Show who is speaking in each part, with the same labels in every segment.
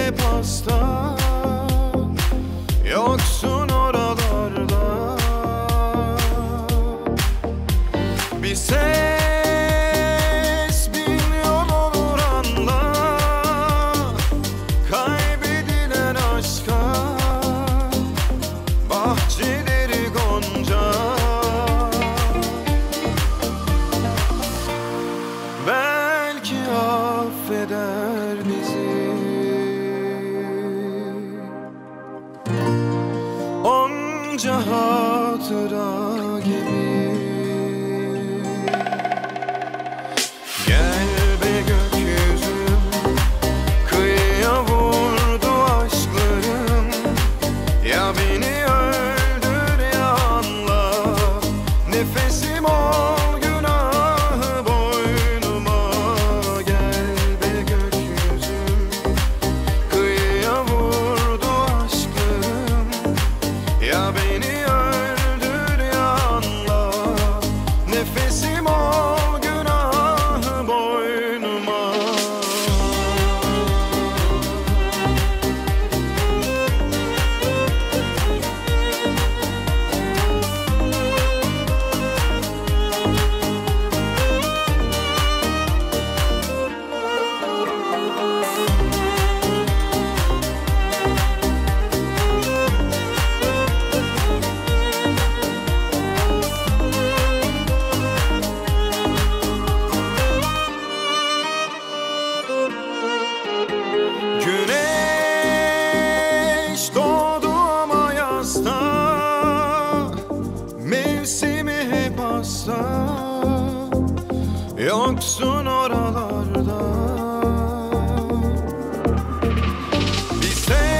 Speaker 1: hep hasta, yoksun oralarda. Bir ses bin yol olur anla, kaybedilen aşka, bahçeleri gonca. Belki affeder bizi, onca hatıra gibi. Gel be gökyüzüm, kıyıya vurdu aşklarım. Ya beni öldür ya anla, nefesim ol günahı boynuma. Gel be gökyüzüm, kıyıya vurdu aşklarım. Ya beni öldür ya anla, nefesim ol günahı boynuma. Güneş doğdu ama yazda, mevsimi hep hasta, yoksun oralarda. Bir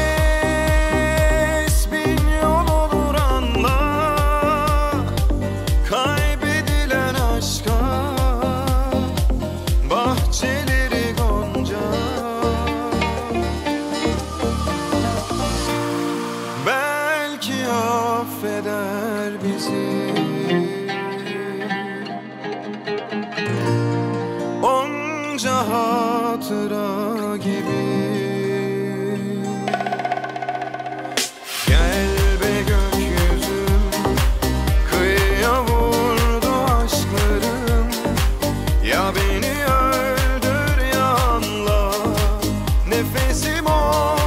Speaker 1: ses bin yol olur anla, kaybedilen aşka, bahçeleri gonca. Belki affeder bizi, onca hatıra gibi. Gel be gökyüzüm, kıyıya vurdu aşklarım. Ya beni öldür ya anla, nefesim ol